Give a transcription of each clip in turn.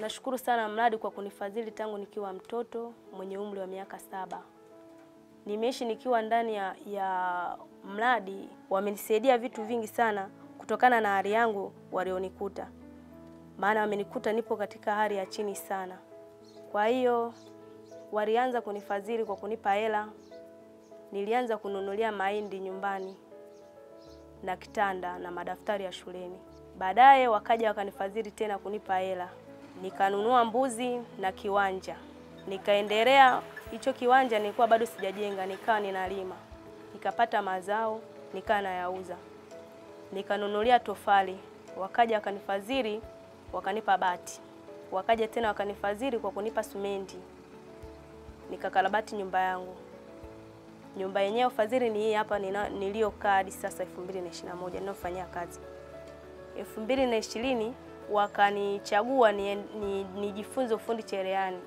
Nashukuru sana mradi kwa kunifadhili tangu nikiwa mtoto mwenye umri wa miaka 7. Nimeishi nikiwa ndani ya mradi, wamenisaidia vitu vingi sana kutokana na hali yangu walionikuta. Maana wamenikuta nipo katika hali ya chini sana. Kwa hiyo walianza kunifadhili kwa kunipa hela. Nilianza kununulia mahindi nyumbani na kitanda na madaftari ya shuleni. Baadaye wakaja wakanifadhili tena kunipa hela. Nikanunua mbuzi na kiwanja. Nikaendelea, hicho kiwanja nilikuwa bado sijajenga, nikawa ninalima. Nikapata mazao, nikawa nayauza. Nikanunulia tofali. Wakaja wakanifadhili, wakanipa bati. Wakaja tena wakanifadhili kwa kunipa simenti. Nikakarabati nyumba yangu. Nyumba yenyewe ufadhili ni hii hapa niliokaa hadi sasa 2021 ninayofanyia kazi. 2020 wakanichagua nijifunze ufundi cherehani.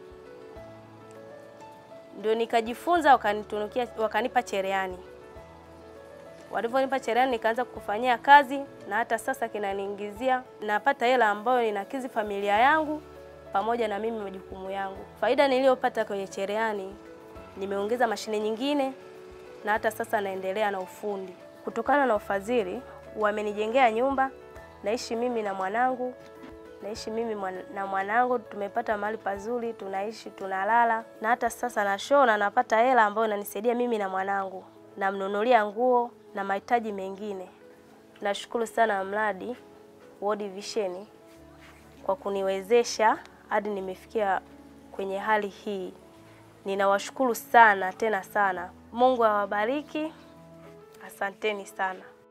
Ndio nikajifunza, wakanipa cherehani. Walivyonipa cherehani nikaanza kufanyia kazi na hata sasa kinaniingizia, napata hela ambayo inakidhi familia yangu pamoja na mimi majukumu yangu. Faida niliyopata kwenye cherehani, nimeongeza mashine nyingine na hata sasa naendelea na ufundi. Kutokana na ufadhili, wamenijengea nyumba, naishi mimi na mwanangu. Tumepata mahali pazuri, tunaishi, tunalala. Na hata sasa nashona, napata hela ambayo inanisaidia mimi na mwanangu. Namnunulia nguo na mahitaji mengine. Nashukuru sana mradi World Vision kwa kuniwezesha hadi nimefikia kwenye hali hii. Ninawashukuru sana tena sana. Mungu awabariki. Asanteni sana.